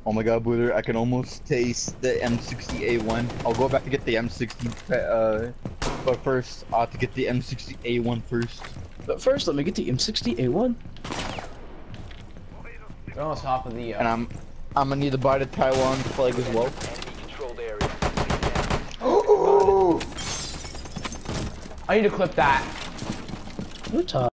Oh my god, Booter, I can almost taste the M60A1. I'll go back to get the M60, but first, I have to get the M60A1 first. But first, let me get the M60A1. They're almost top of the. And I'm gonna need to buy the Taiwan flag as well. I need to clip that. What time?